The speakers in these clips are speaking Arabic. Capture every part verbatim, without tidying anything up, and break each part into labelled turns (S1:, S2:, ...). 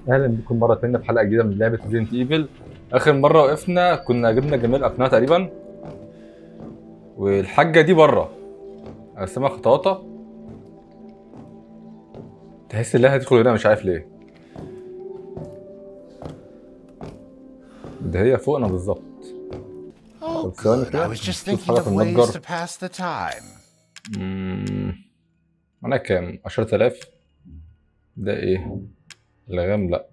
S1: اهلا بكم مره ثانيه في حلقه جديده من لعبه ريزنت ايفل. اخر مره وقفنا كنا جبنا جميع الاقنعه تقريبا، والحاجه دي بره اسمها خطواطه. تحس انها هتدخل هنا مش عارف ليه. ده هي فوقنا بالظبط.
S2: Oh,
S1: طب ثواني
S2: good. I
S1: كده
S2: was just
S1: نشوف
S2: thinking
S1: حاجه في
S2: of ways to
S1: المتجر.
S2: pass the time.
S1: اممم انا كام عشرة آلاف؟ ده ايه؟ لغام لا.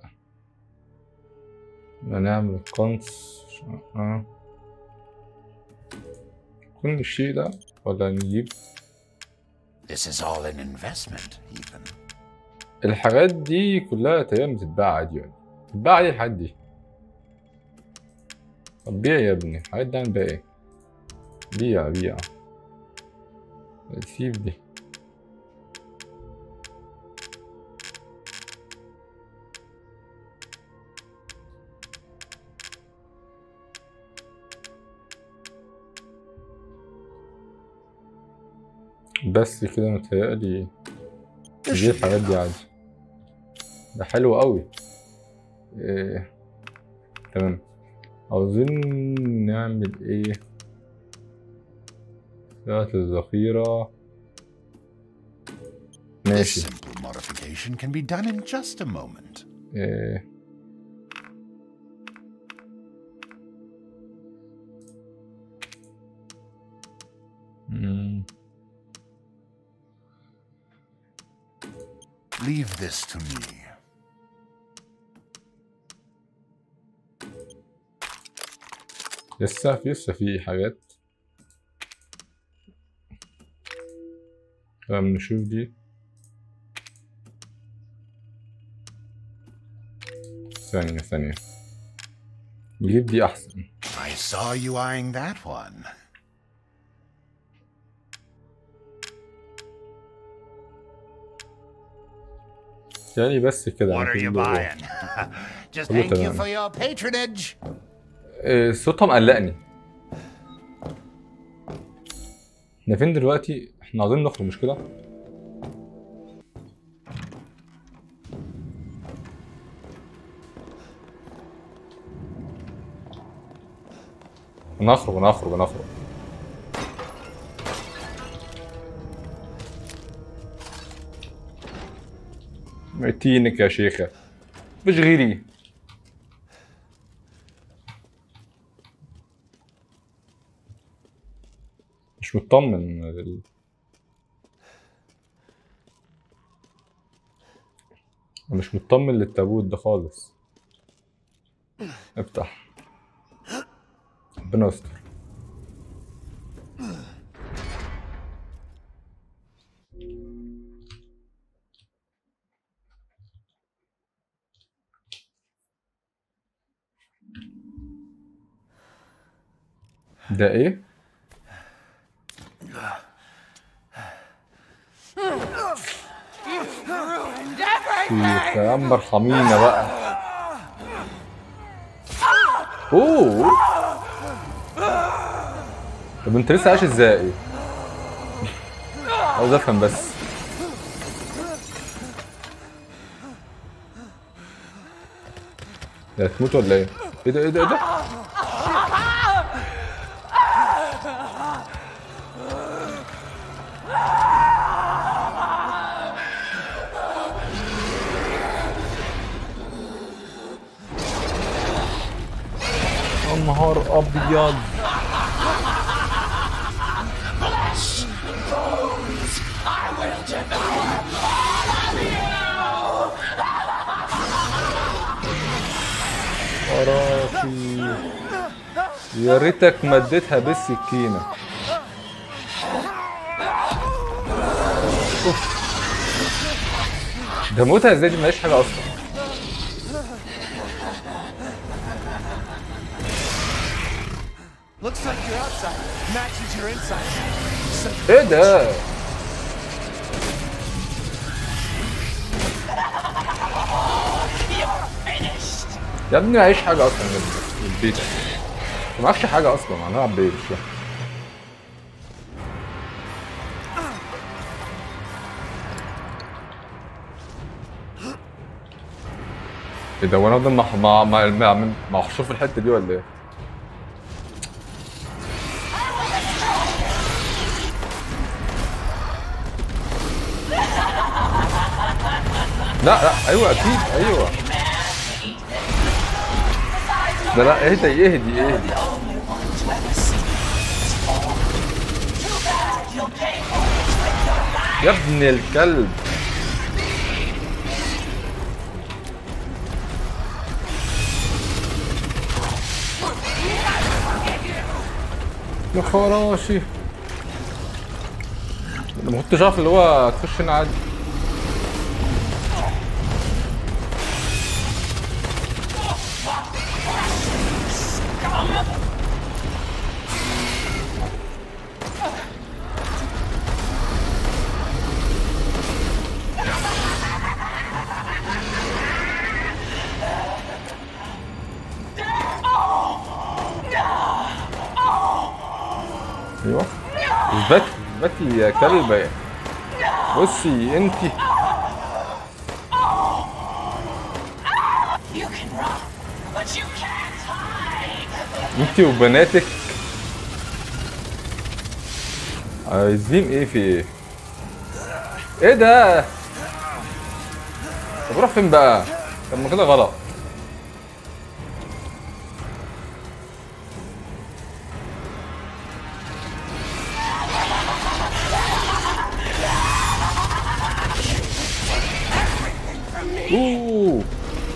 S1: هنعمل قنص. اه كل الشيء ده ولا نجيب
S2: This is all an investment, even.
S1: الحاجات دي كلها تقريبا بتتباع عادي، يعني بتتباع عادي الحاجات دي. طب بيع يا ابني، الحاجات دي عامل بيها ايه؟ بيع بيع سيب دي. بس كده متهيألي دي الحاجات دي عادي. ده حلو قوي. إيه. تمام. عاوزين نعمل ايه؟ ساعة الذخيرة
S2: This
S1: ماشي.
S2: simple modification can be done in just a moment.
S1: إيه. مم.
S2: Leave this to me.
S1: لسه في لسه في حاجات. طب نشوف دي. ثانية ثانية نجيب دي أحسن.
S2: I saw you eyeing that one.
S1: يعني بس كده.
S2: What are you buying? Just thank you for your patronage.
S1: إيه صوتها مقلقني. احنا فين دلوقتي؟ احنا عاوزين نخرج مش كده؟ انا هخرج انا هخرج انا هخرج. ميتينك يا شيخة، مش غيري. مش مطمن لل... مش مطمن للتابوت ده خالص. افتح، ربنا يستر. ده ايه؟ شيخ يا عم ارحمينا بقى. اوه طب انت لسه عايش ازاي؟ عاوز افهم بس. ده هتموت ولا ايه؟ ايه ده ايه ده ايه ده؟ نهار ابيض. خرافي، يا ريتك مديتها بالسكينة. اوف ده موتها ازاي دي؟ ملهاش حاجة اصلا.
S3: Looks like your outside matches your inside.
S1: ايه ده؟ يا ابني معيش حاجة اصلا من البيت. ما معكش حاجة اصلا، انا هلعب بيه مش فاهم. ايه ده؟ وانا افضل مع مع مع محشور في الحته دي ولا ايه؟ لا لا ايوه اكيد ايوه. لا لا اهدي اهدي اهدي. يا ابن الكلب. يا خراشي، انا ما كنتش عارف اللي هو تخش هنا عادي. ايوه اثبتي اثبتي يا كلبه. بصي انتي انتي وبناتك عايزين ايه في ايه؟ ايه ده؟ طب روح فين بقى؟ طب ما كده غلط. اوه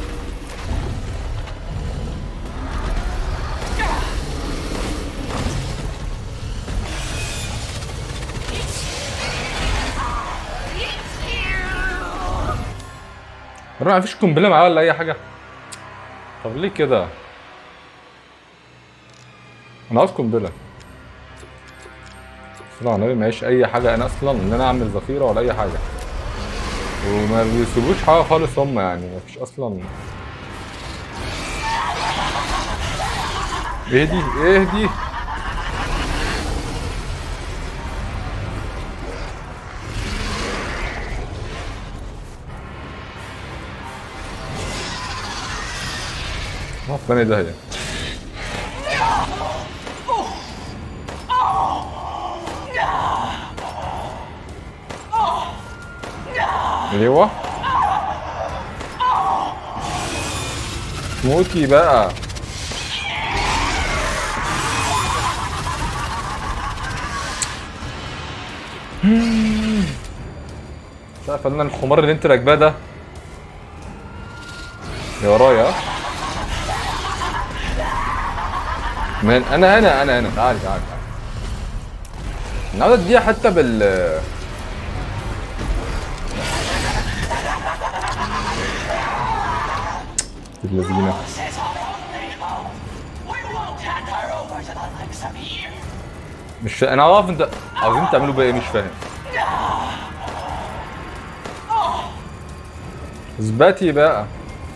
S1: ما فيش قنبله معاه ولا اي حاجه؟ طب ليه كده؟ انا عاوز قنبله. طبعا انا معيش اي حاجه انا اصلا ان انا اعمل ذخيره ولا اي حاجه، وما بيسيبوش حاجه خالص هم، يعني ما فيش اصلا. اهدي اهدي. ما الثاني ده هي. ايوه موتي بقى. مش عارف ان الحمار اللي انت راكباه ده اللي ورايا. مان انا انا انا انا تعالي تعالي تعالي. انا عاوز اديها حتى بال اللذينه. مش فا... انا عارف انت عاوزين تعملوا بقى ايه، مش فاهم. اثبتي بقى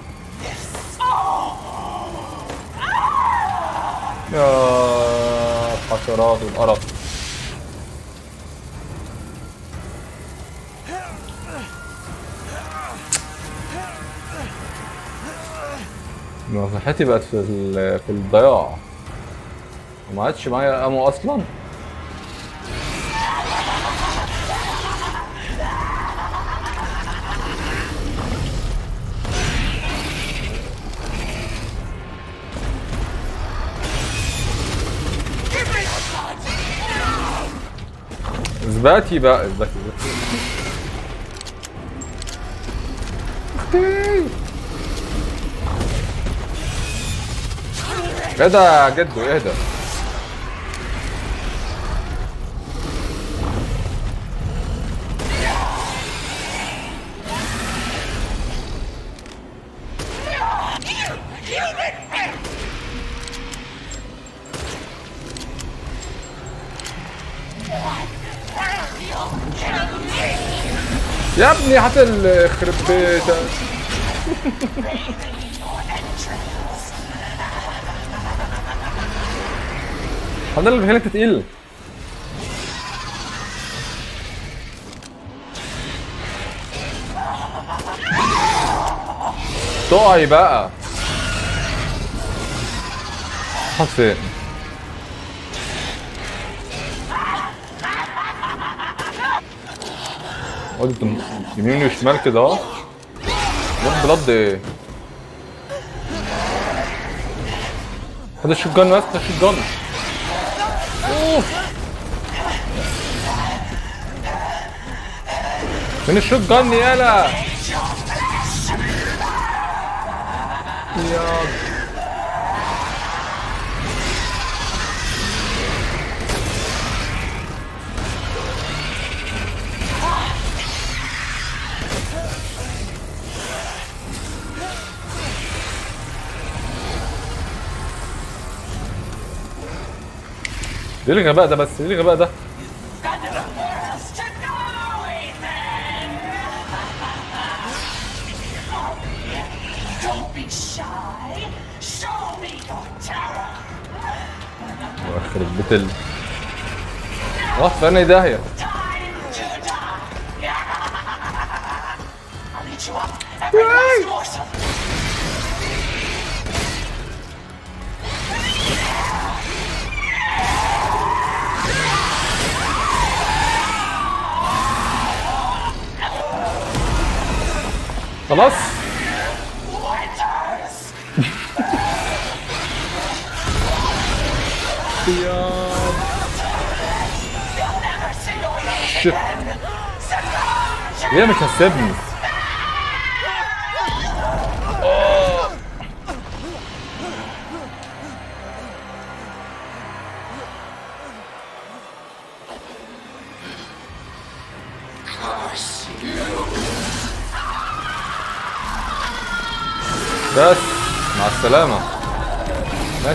S1: يا الحشرات والقرف. صحتي بقت في في الضياع وما عادش معايا امو اصلا. اثباتي بقى اثباتي اختي. اهدى جدو اهدى. يا ابني هات يخرب بيتك. الحمد لله اللي انت تقيل. تقعي بقى. راح فين؟ قلت يمين وشمال كده اهو. روح بلد ايه؟ هذا الشوت جان ماسك الشوت جان. اوف من الشوت جان يالا. يا ايه الغباء ده بس؟ ايه الغباء ده؟ يخرب بيت ال راح في انهي داهية؟ خلاص يا شت ليه مش هتسيبني؟ بس مع السلامة. مات.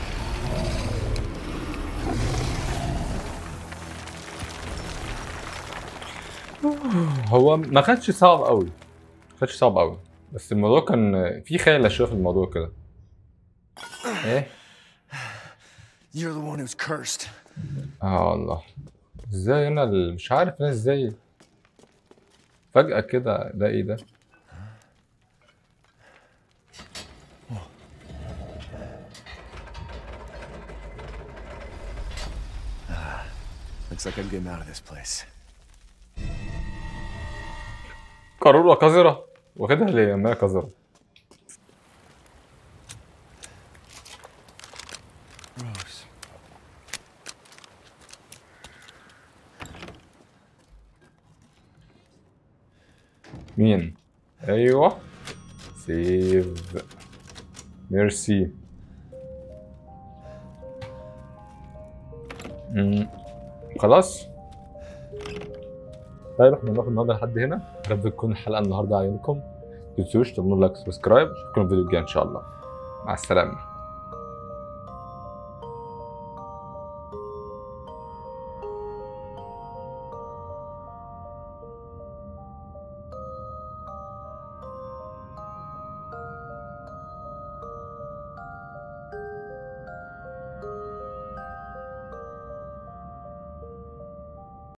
S1: هو ما كانش صعب قوي، ما كانش صعب قوي، بس الموضوع كان في خيال شويه في الموضوع كده. ايه؟
S3: You're the one who's cursed.
S1: اه والله ازاي انا ال- مش عارف انا ازاي فجأة كده ده ايه ده؟
S3: Looks like I'm getting out of this place.
S1: قارورة قذرة واخدها ليه؟ ما هي قذرة.
S3: Rose.
S1: مين؟ ايوه سيف ميرسي. امم خلاص. طيب احنا ناخد النهارده لحد هنا. يا رب تكون الحلقه النهارده عجبتكم. ما تنسوش تعملوا لايك وسبسكرايب. اشوفكم في الفيديو الجاي ان شاء الله. مع السلامه.